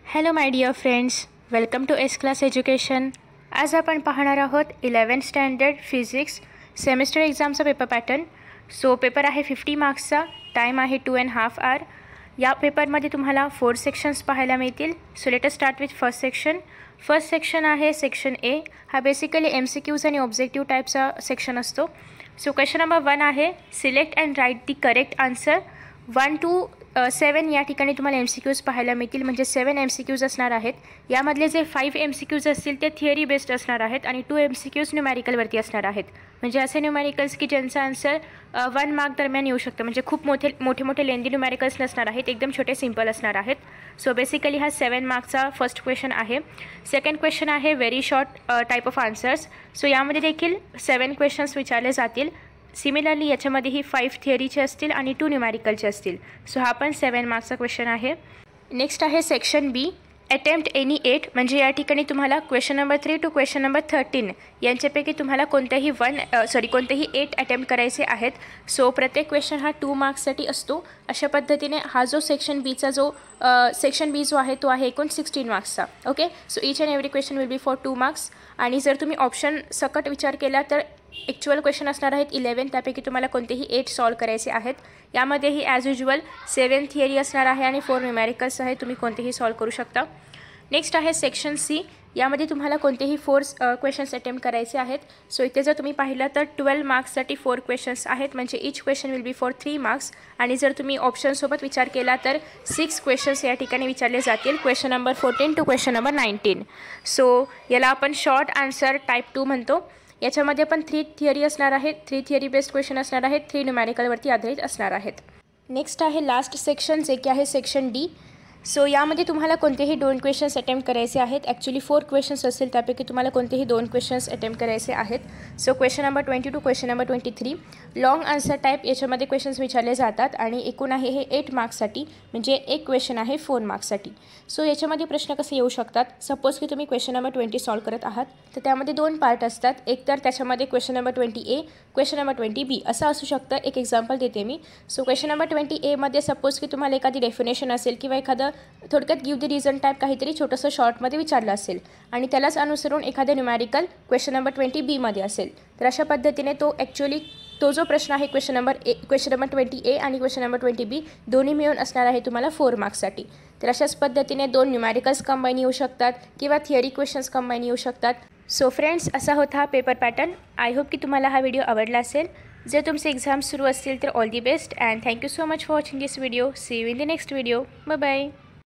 Hello my dear friends, welcome to S class education. आज आपण पाहणार आहोत 11th स्टँडर्ड फिजिक्स सेमिस्टर एक्झामचा पेपर पॅटर्न। सो पेपर आहे 50 मार्क्सचा, टाईम आहे 2.5 आवर। या पेपरमध्ये तुम्हाला 4 सेक्शन्स पाहायला मिळतील। So let us start with first section. First section आहे सेक्शन ए। हा बेसिकली MCQs आणि ऑब्जेक्टिव्ह टाईपचा सेक्शन असतो। सो क्वेश्चन नंबर 1 आहे, select and write the correct answer. 1 to 7 या ठिकाणी तुम्हाला MCQs पाहायला मिळतील, म्हणजे 7 MCQs असणार आहेत। यामधले जे 5 MCQs असतील ते थिअरी बेस्ड असणार आहेत आणि 2 MCQs न्यूमॅरिकलवरती असणार आहेत। म्हणजे असे न्यूमॅरिकल्स की ज्यांचा आन्सर 1 मार्क दरम्यान येऊ शकतं, म्हणजे खूप मोठे लेंदी न्यूमॅरिकल्स नसणार आहेत, एकदम छोटे सिंपल असणार आहेत। सो बेसिकली हा 7 मार्क्सचा फर्स्ट क्वेश्चन आहे। सेकंड क्वेश्चन आहे very short type of answers. So यामध्ये देखील 7 क्वेश्चन्स विचारले जातील। सिमिलरली याच्यामध्येही 5 थिअरीचे असतील आणि 2 न्यूमॅरिकलचे असतील। सो हा पण 7 मार्क्सचा क्वेश्चन आहे। नेक्स्ट आहे सेक्शन बी, अटेम्प्ट एनी 8, म्हणजे या ठिकाणी तुम्हाला question number 3 to question number 13 यांच्यापैकी तुम्हाला कोणतेही 8 अटेम्प्ट करायचे आहेत। सो प्रत्येक क्वेश्चन हा 2 मार्क्ससाठी असतो। अशा पद्धतीने हा जो सेक्शन बी जो आहे तो आहे एकूण 16 मार्क्सचा। Okay, so each and every question will be for 2 marks. आणि जर तुम्ही ऑप्शन सकट विचार केला तर ॲक्च्युअल क्वेश्चन असणार आहेत 11, त्यापैकी तुम्हाला कोणतेही 8 सॉल्व करायचे आहेत। यामध्येही ॲज युजल 7 थिअरी असणार आहे आणि 4 न्यूमॅरिकल्स आहे, तुम्ही कोणतेही सॉल्व करू शकता। नेक्स्ट आहे सेक्शन सी। यामध्ये तुम्हाला कोणतेही 4 क्वेश्चन्स अटेम्प्ट करायचे आहेत। सो इथे जर तुम्ही पाहिलं तर 12 मार्क्ससाठी 4 क्वेश्चन्स आहेत, म्हणजे each question will be for 3 marks. आणि जर तुम्ही ऑप्शनसोबत विचार केला तर 6 क्वेश्चन्स या ठिकाणी विचारले जातील, question number 14 to question number 19। So याला आपण शॉर्ट आन्सर टाईप 2 म्हणतो। याच्यामध्ये पण 3 थिअरी असणार आहेत, 3 थिअरी बेस्ड क्वेश्चन असणार आहेत, 3 न्यूमॅरिकलवरती आधारित असणार आहेत। नेक्स्ट आहे लास्ट सेक्शन, जे की आहे सेक्शन डी। सो यामध्ये तुम्हाला कोणतेही 2 क्वेश्चन्स अटेम्प्ट करायचे आहेत। ॲक्च्युली 4 क्वेश्चन्स असतील, त्यापैकी तुम्हाला कोणतेही 2 क्वेश्चन्स अटेम्प्ट करायचे आहेत। So question number 20 to question number 23 long answer type याच्यामध्ये क्वेश्चन्स विचारले जातात आणि एकूण आहे हे 8 मार्क्ससाठी, म्हणजे एक क्वेश्चन आहे 4 मार्क्ससाठी। सो याच्यामध्ये प्रश्न कसे येऊ शकतात, सपोज की तुम्ही क्वेश्चन नंबर 20 सॉल्व करत आहात, तर त्यामध्ये 2 पार्ट असतात। एक तर त्याच्यामध्ये question number 20A, question number 20B असं असू शकतं। एक एक्झाम्पल देते मी। सो क्वेश्चन नंबर 20A मध्ये सपोज की तुम्हाला एखादी डेफिनेशन असेल किंवा एखादं थोडक्यात गिव्ह द रिझन टाईप काहीतरी छोटंसं शॉर्टमध्ये विचारलं असेल आणि त्यालाच अनुसरून एखादं न्यूमॅरिकल क्वेश्चन नंबर 20B मध्ये असेल, तर अशा पद्धतीने तो जो प्रश्न आहे क्वेश्चन नंबर 20A आणि क्वेश्चन नंबर 20B दोन्ही मिळून असणार आहे तुम्हाला 4 मार्क्ससाठी। तर अशाच पद्धतीने 2 न्यूमॅरिकल्स कंबाईन येऊ शकतात किंवा थिअरी क्वेश्चन्स कंबाईन येऊ शकतात। सो फ्रेंड्स, असा होता हा पेपर पॅटर्न। आय होप की तुम्हाला हा व्हिडिओ आवडला असेल। जर तुमचे एक्झाम सुरू असतील तर all the best and thank you so much for watching this video. See you in the next video. Bye bye.